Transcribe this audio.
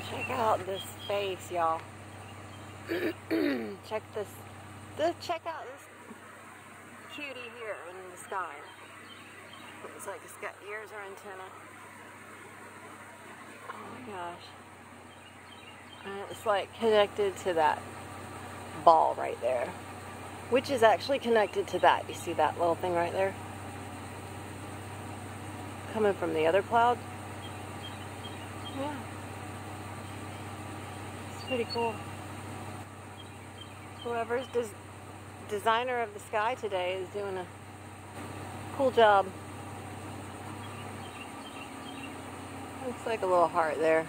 Check out this face, y'all. Check this. Check out this cutie here in the sky. Looks like it's got ears or antenna. Oh my gosh. And it's like connected to that ball right there, which is actually connected to that. You see that little thing right there? Coming from the other cloud. Yeah. It's pretty cool. Whoever's designer of the sky today is doing a cool job. Looks like a little heart there.